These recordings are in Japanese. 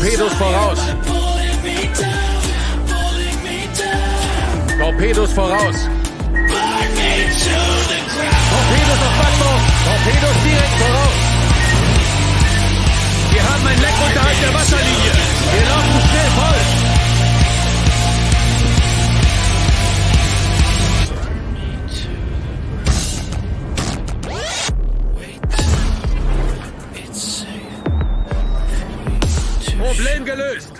Torpedos voraus! Torpedos voraus! Torpedos auf Backbord! Torpedos direkt voraus! Wir haben ein Leck unterhalb der Wasserlinie! Wir laufen schnell voll! Problem gelöst!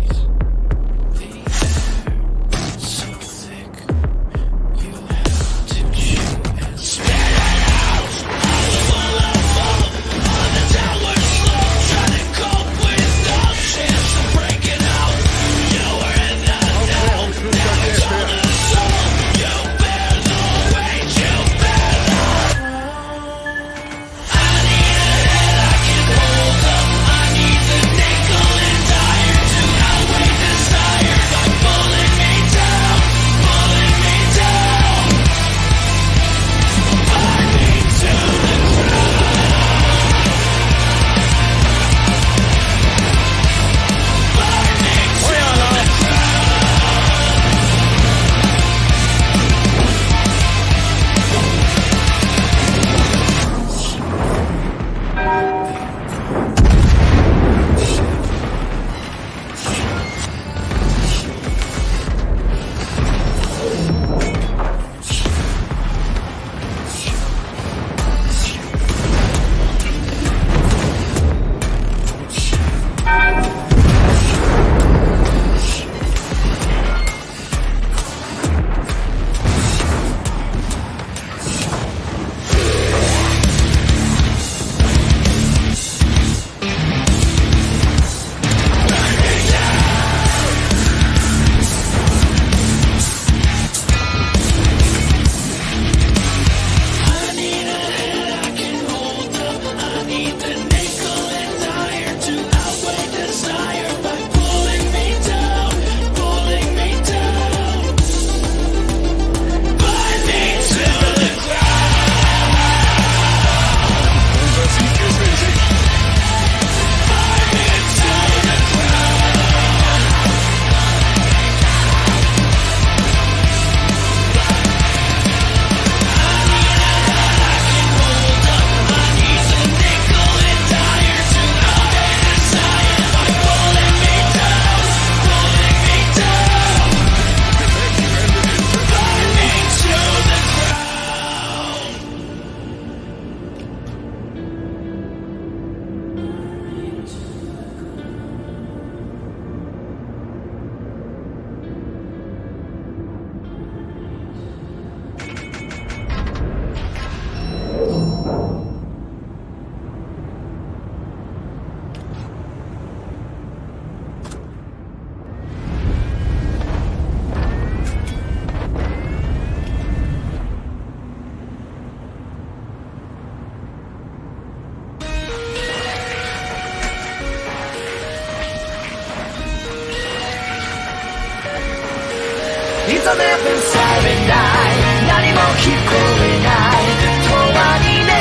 It's an open silent night 何も聞こえない永遠に眠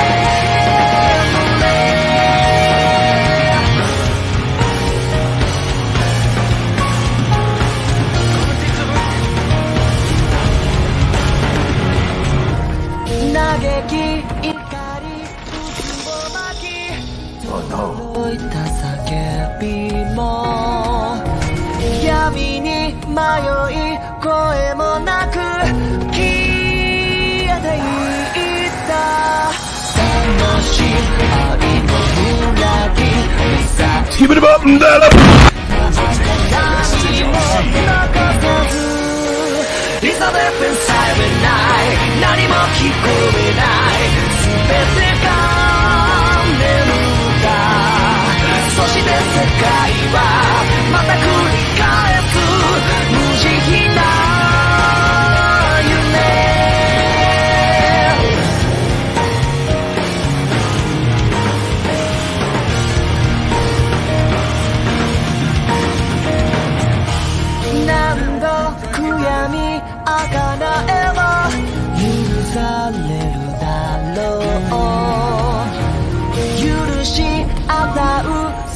れ嘆き怒り渦を巻き届いた叫びも闇に迷い声もなく消えていった楽しい愛の裏切りさ Skip it up and down up! 何も残さず It's a weapon silent night 何も聞こえない全てが眠ったそして世界はまた繰り返す無慈悲な夢何度悔やみあがなえば許されるだ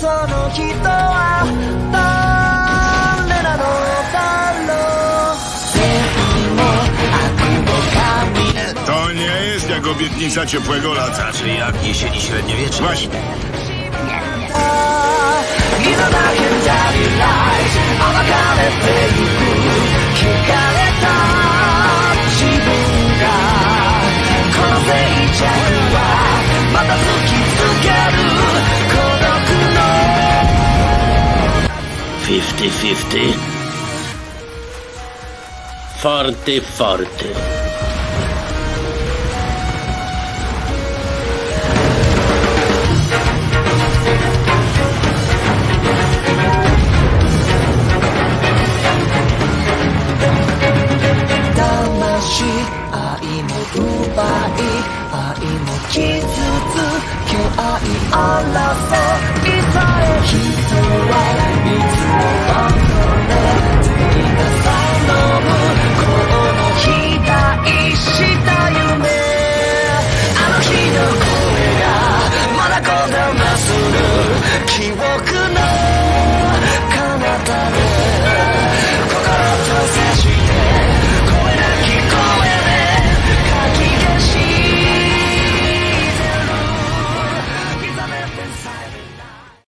その人は誰なのだろう。善も悪も神。 To nie jest jak obietnica ciepłego lata. Znaczy jak jesieni średniowiecznej. Właśnie. 今だけじゃリライズ暴かれてゆく聞かれた自分がこの静寂はまた突きつける孤独の 50-50 Forte forte愛も奪い愛も傷つけ合い争いさえ人はいつも